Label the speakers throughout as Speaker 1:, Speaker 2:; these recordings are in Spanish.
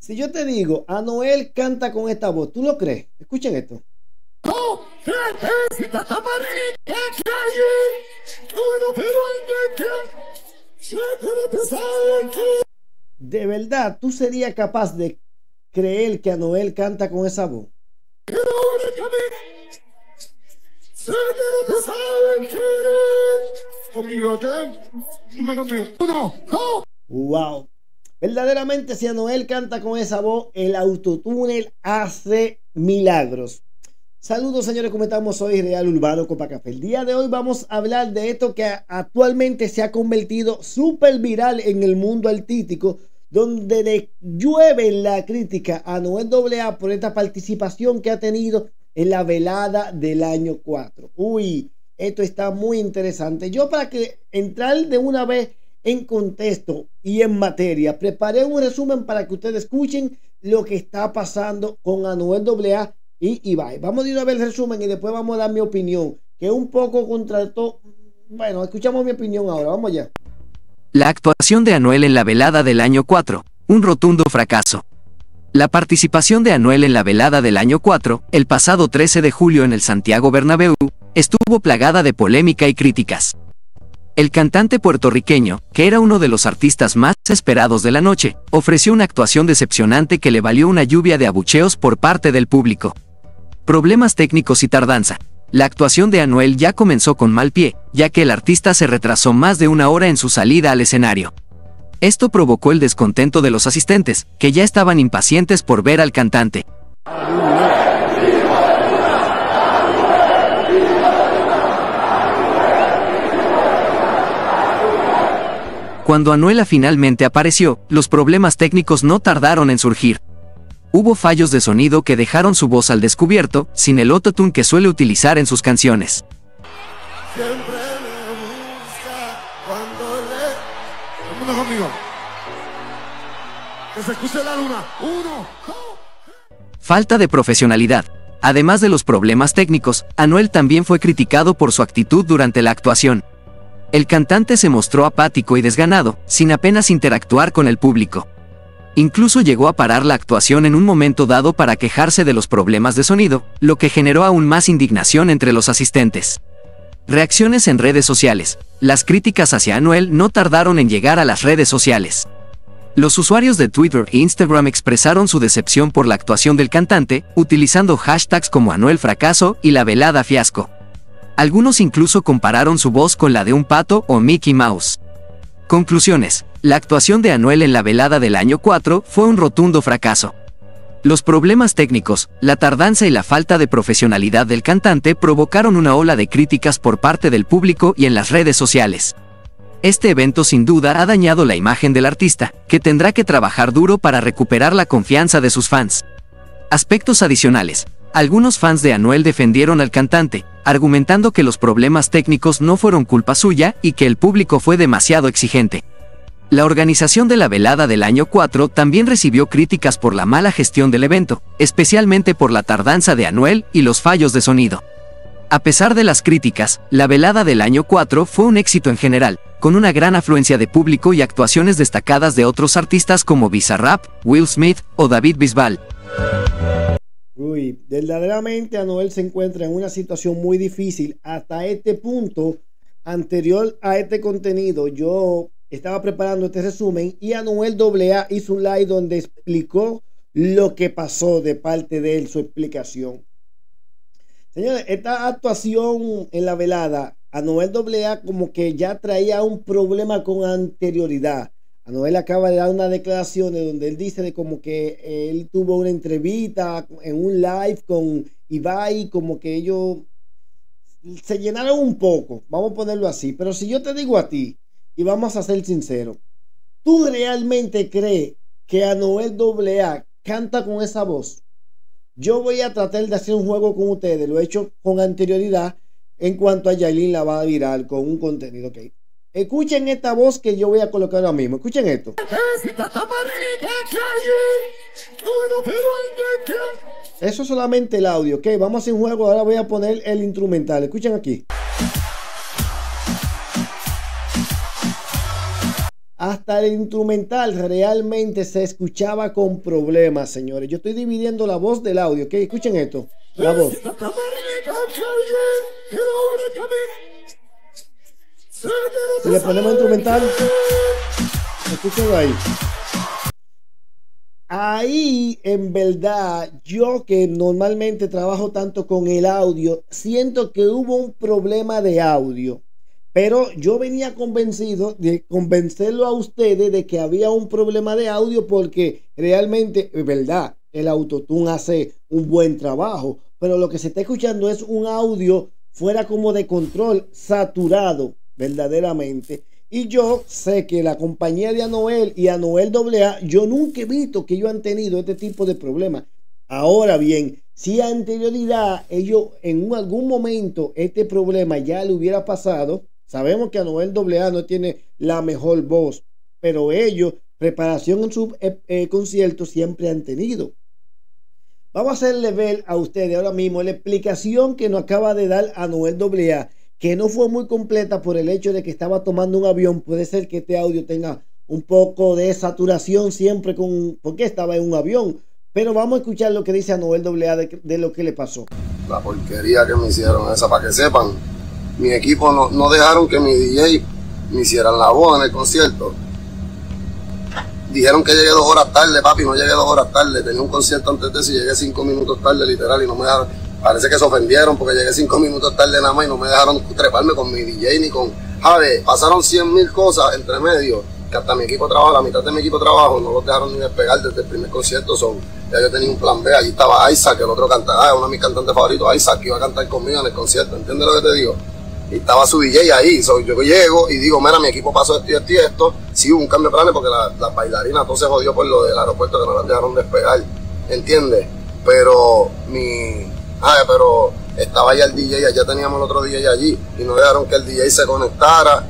Speaker 1: Si yo te digo, Anuel canta con esta voz, ¿tú lo crees? Escuchen esto. ¿De verdad tú serías capaz de creer que Anuel canta con esa voz? Wow. Verdaderamente, si Anuel canta con esa voz, el autotúnel hace milagros. Saludos, señores, ¿cómo estamos? Soy Real Urbano Copacabana. El día de hoy vamos a hablar de esto que actualmente se ha convertido súper viral en el mundo artístico, donde le llueve la crítica a Anuel AA por esta participación que ha tenido en la velada del año 4. Uy, esto está muy interesante. Yo, para que entrar de una vez en contexto y en materia, preparé un resumen para que ustedes escuchen lo que está pasando con Anuel AA y Ibai. Vamos de una vez el resumen y después vamos a dar mi opinión, que un poco contrató. Bueno, escuchamos mi opinión ahora, vamos allá.
Speaker 2: La actuación de Anuel en la velada del año 4, un rotundo fracaso. La participación de Anuel en la velada del año 4, el pasado 13 de julio en el Santiago Bernabéu, estuvo plagada de polémica y críticas. El cantante puertorriqueño, que era uno de los artistas más esperados de la noche, ofreció una actuación decepcionante que le valió una lluvia de abucheos por parte del público. Problemas técnicos y tardanza. La actuación de Anuel ya comenzó con mal pie, ya que el artista se retrasó más de una hora en su salida al escenario. Esto provocó el descontento de los asistentes, que ya estaban impacientes por ver al cantante. Cuando Anuel finalmente apareció, los problemas técnicos no tardaron en surgir. Hubo fallos de sonido que dejaron su voz al descubierto, sin el autotune que suele utilizar en sus canciones. Falta de profesionalidad. Además de los problemas técnicos, Anuel también fue criticado por su actitud durante la actuación. El cantante se mostró apático y desganado, sin apenas interactuar con el público. Incluso llegó a parar la actuación en un momento dado para quejarse de los problemas de sonido, lo que generó aún más indignación entre los asistentes. Reacciones en redes sociales. Las críticas hacia Anuel no tardaron en llegar a las redes sociales. Los usuarios de Twitter e Instagram expresaron su decepción por la actuación del cantante, utilizando hashtags como Anuel fracaso y la velada fiasco. Algunos incluso compararon su voz con la de un pato o Mickey Mouse. Conclusiones. La actuación de Anuel en la velada del año 4 fue un rotundo fracaso. Los problemas técnicos, la tardanza y la falta de profesionalidad del cantante provocaron una ola de críticas por parte del público y en las redes sociales. Este evento sin duda ha dañado la imagen del artista, que tendrá que trabajar duro para recuperar la confianza de sus fans. Aspectos adicionales. Algunos fans de Anuel defendieron al cantante, argumentando que los problemas técnicos no fueron culpa suya y que el público fue demasiado exigente. La organización de la velada del año 4 también recibió críticas por la mala gestión del evento, especialmente por la tardanza de Anuel y los fallos de sonido. A pesar de las críticas, la velada del año 4 fue un éxito en general, con una gran afluencia de público y actuaciones destacadas de otros artistas como Bizarrap, Will Smith o David Bisbal.
Speaker 1: Uy, verdaderamente Anuel se encuentra en una situación muy difícil. Hasta este punto, anterior a este contenido, yo estaba preparando este resumen y Anuel AA hizo un live donde explicó lo que pasó de parte de él, su explicación. Señores, esta actuación en la velada, Anuel AA como que ya traía un problema con anterioridad. Anuel acaba de dar unas declaraciones donde él dice de como que él tuvo una entrevista en un live con Ibai, como que ellos se llenaron un poco, vamos a ponerlo así. Pero si yo te digo a ti, y vamos a ser sinceros, ¿tú realmente crees que Anuel AA canta con esa voz? Yo voy a tratar de hacer un juego con ustedes, lo he hecho con anterioridad en cuanto a Yailin la va a viral con un contenido, ok. Escuchen esta voz que yo voy a colocar ahora mismo. Escuchen esto. Eso es solamente el audio, ok. Vamos a hacer un juego. Ahora voy a poner el instrumental. Escuchen aquí. hasta el instrumental realmente se escuchaba con problemas, señores. Yo estoy dividiendo la voz del audio, ¿ok? Escuchen esto, la voz. Si le ponemos instrumental, escúchenlo ahí. Ahí, en verdad, yo que normalmente trabajo tanto con el audio, siento que hubo un problema de audio. Pero yo venía convencido de convencerlo a ustedes de que había un problema de audio porque realmente, es verdad, el autotune hace un buen trabajo, pero lo que se está escuchando es un audio fuera como de control, saturado verdaderamente. Y yo sé que la compañía de Anuel y Anuel AA, yo nunca he visto que ellos han tenido este tipo de problemas. Ahora bien, si a anterioridad ellos en algún momento este problema ya le hubiera pasado, sabemos que Anuel AA no tiene la mejor voz, pero ellos preparación en sus conciertos siempre han tenido. Vamos a hacerle ver a ustedes ahora mismo la explicación que nos acaba de dar Anuel AA, que no fue muy completa por el hecho de que estaba tomando un avión. Puede ser que este audio tenga un poco de saturación siempre porque estaba en un avión. Pero vamos a escuchar lo que dice Anuel AA de lo que le pasó.
Speaker 3: La porquería que me hicieron esa, para que sepan, mi equipo no dejaron que mi DJ me hicieran la voz en el concierto. Dijeron que llegué 2 horas tarde, papi, no llegué 2 horas tarde. Tenía un concierto antes de eso y llegué 5 minutos tarde, literal, y no me dejaron. Parece que se ofendieron porque llegué 5 minutos tarde nada más y no me dejaron treparme con mi DJ ni con... Jave, pasaron 100,000 cosas entre medio, que hasta mi equipo de trabajo, la mitad de mi equipo de trabajo, no los dejaron ni despegar desde el primer concierto. Ya yo tenía un plan B, allí estaba Isaac, el otro cantante, uno de mis cantantes favoritos, Isaac, que iba a cantar conmigo en el concierto, ¿entiendes lo que te digo? Y estaba su DJ ahí, yo llego y digo, mira, mi equipo pasó esto y esto y esto. Sí hubo un cambio de planes porque las bailarinas todo se jodió por lo del aeropuerto que no las dejaron despegar, ¿entiendes? Pero pero estaba ya el DJ, ya teníamos el otro DJ allí y no dejaron que el DJ se conectara.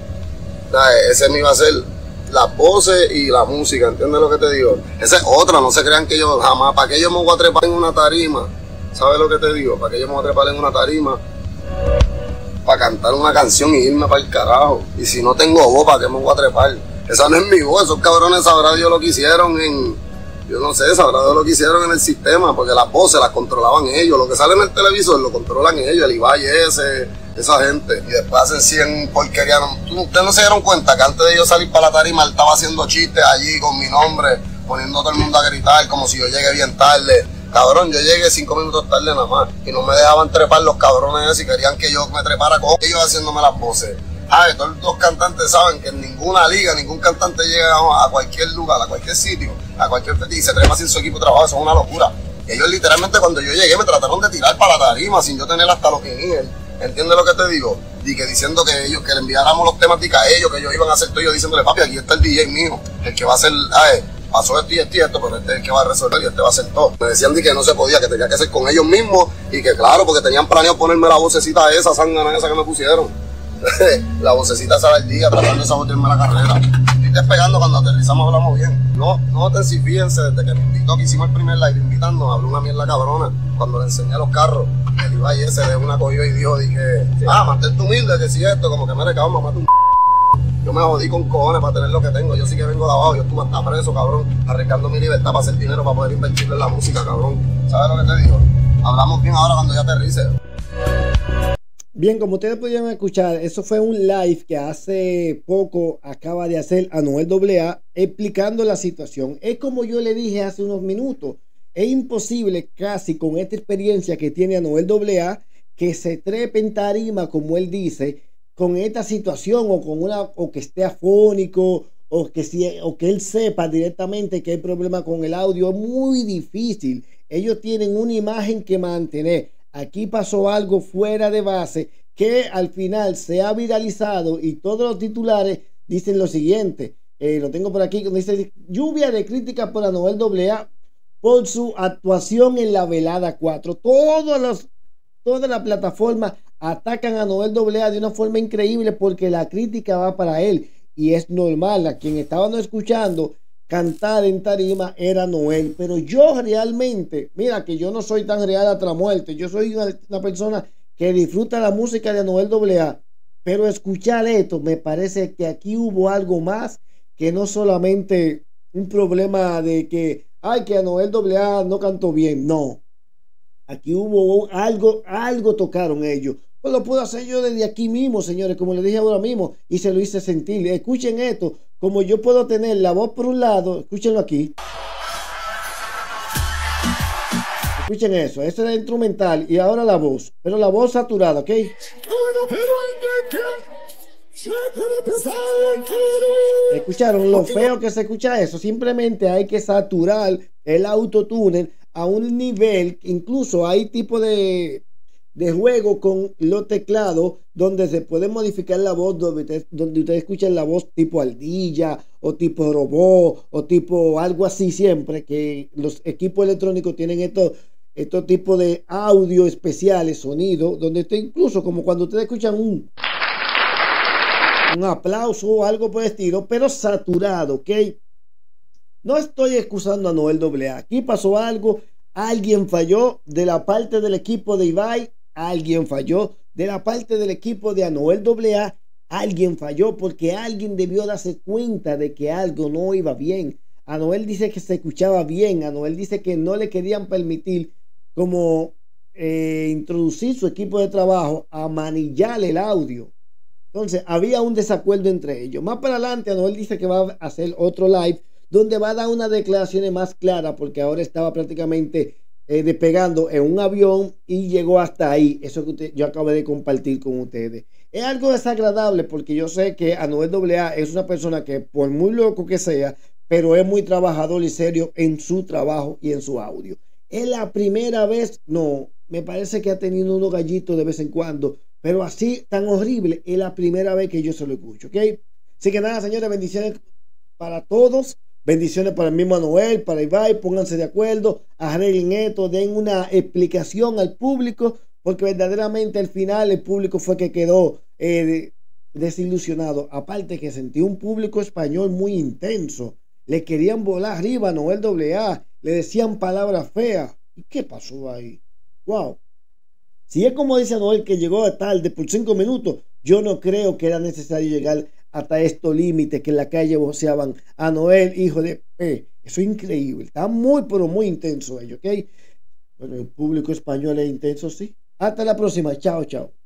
Speaker 3: Ese me iba a hacer las voces y la música, ¿entiendes lo que te digo? Esa es otra, no se crean que yo jamás, ¿para qué yo me voy a trepar en una tarima? ¿Sabes lo que te digo? ¿Para qué yo me voy a trepar en una tarima? Para cantar una canción y irme para el carajo. Y si no tengo voz, ¿para qué me voy a trepar? Esa no es mi voz, esos cabrones sabrá Dios lo que hicieron yo no sé, sabrá Dios lo que hicieron en el sistema, porque las voces las controlaban ellos, lo que sale en el televisor lo controlan ellos, el Ibai esa gente, y después hacen 100 porquerías. Ustedes no se dieron cuenta que antes de yo salir para la tarima, él estaba haciendo chistes allí con mi nombre, poniendo a todo el mundo a gritar como si yo llegué bien tarde. Cabrón, yo llegué 5 minutos tarde nada más y no me dejaban trepar los cabrones y querían que yo me trepara con ellos haciéndome las voces. Todos los cantantes saben que en ninguna liga, ningún cantante llega a cualquier lugar, a cualquier sitio, a cualquier festival y se trepa sin su equipo de trabajo. Eso es una locura. Ellos literalmente cuando yo llegué me trataron de tirar para la tarima sin yo tener hasta los guinea. ¿Entiendes lo que te digo? Y que diciendo que le enviáramos los temáticos a ellos, que ellos iban a hacer todo, yo diciéndole, papi, aquí está el DJ mío, el que va a hacer, pasó esto y esto, pero este es el que va a resolver y este va a hacer todo. Me decían que no se podía, que tenía que ser con ellos mismos y que claro, porque tenían planeado ponerme la vocecita esa, sangana esa que me pusieron. La vocecita esa del día, tratando de sabotearme la carrera. Estoy despegando, cuando aterrizamos hablamos bien. No fíjense, desde que me invitó, que hicimos el primer live invitando, habló una mierda cabrona. Cuando le enseñé los carros, el Ibai ese de una cogió y dijo, dije, mantente humilde, que si esto, como que me recabo, mamá, yo me jodí con cojones para tener lo que tengo. Yo sí que vengo de abajo, yo estuve hasta preso, cabrón, arriesgando mi libertad para hacer dinero, para poder invertirlo en la música, cabrón. ¿Sabes lo que te digo? Hablamos bien ahora cuando ya aterrice.
Speaker 1: Bien, como ustedes pudieron escuchar, eso fue un live que hace poco acaba de hacer Anuel AA explicando la situación. Es como yo le dije hace unos minutos, es imposible casi con esta experiencia que tiene Anuel AA que se trepe en tarima, como él dice, con esta situación o que esté afónico o que él sepa directamente que hay problema con el audio. Es muy difícil. Ellos tienen una imagen que mantener. Aquí pasó algo fuera de base que al final se ha viralizado y todos los titulares dicen lo siguiente. Lo tengo por aquí, dice: lluvia de críticas por Anuel AA por su actuación en la velada 4. Todas las plataformas atacan a Anuel AA de una forma increíble porque la crítica va para él y es normal. A quien estaban escuchando cantar en tarima era Noel, pero yo realmente, mira que yo no soy tan real hasta la muerte, yo soy una persona que disfruta la música de Anuel AA, pero escuchar esto me parece que aquí hubo algo más que no solamente un problema de que, ay, que Anuel AA no cantó bien. No, aquí hubo algo tocaron ellos. Pues lo puedo hacer yo desde aquí mismo, señores, como les dije ahora mismo, y se lo hice sentir. Escuchen esto, como yo puedo tener la voz por un lado, escúchenlo aquí. Escuchen eso, ese era el instrumental y ahora la voz, pero la voz saturada, ¿ok? ¿Escucharon lo feo que se escucha eso? Simplemente hay que saturar el autotune a un nivel, incluso hay tipo de juego con los teclados donde se puede modificar la voz, donde ustedes escuchan la voz tipo ardilla o tipo robot o tipo algo así siempre, que los equipos electrónicos tienen estos tipos de audio especiales, sonido, donde está incluso como cuando ustedes escuchan un aplauso o algo por el estilo, pero saturado, ¿ok? No estoy excusando a Anuel AA. Aquí pasó algo, alguien falló de la parte del equipo de Ibai, alguien falló de la parte del equipo de Anuel AA, alguien falló porque alguien debió darse cuenta de que algo no iba bien. Anuel dice que se escuchaba bien, Anuel dice que no le querían permitir como introducir su equipo de trabajo a manillar el audio. Entonces había un desacuerdo entre ellos. Más para adelante Anuel dice que va a hacer otro live donde va a dar unas declaraciones más claras porque ahora estaba prácticamente despegando en un avión y llegó hasta ahí. Eso que yo acabé de compartir con ustedes. Es algo desagradable porque yo sé que Anuel AA es una persona que por muy loco que sea, pero es muy trabajador y serio en su trabajo y en su audio. Es la primera vez, no, me parece que ha tenido unos gallitos de vez en cuando, pero así tan horrible, es la primera vez que yo se lo escucho, ¿ok? Así que nada, señores, bendiciones para todos, bendiciones para el mismo Anuel, para Ibai, pónganse de acuerdo, arreglen esto, den una explicación al público, porque verdaderamente al final el público fue que quedó desilusionado, aparte que sentí un público español muy intenso, le querían volar arriba a Anuel AA, le decían palabras feas. ¿Y qué pasó ahí? Wow. Si es como dice Anuel que llegó tarde por 5 minutos, yo no creo que era necesario llegar hasta estos límites que en la calle voceaban a Anuel, hijo de P. Eso es increíble. Está muy, pero muy intenso ello, ¿ok? Pero el público español es intenso, sí. Hasta la próxima. Chao, chao.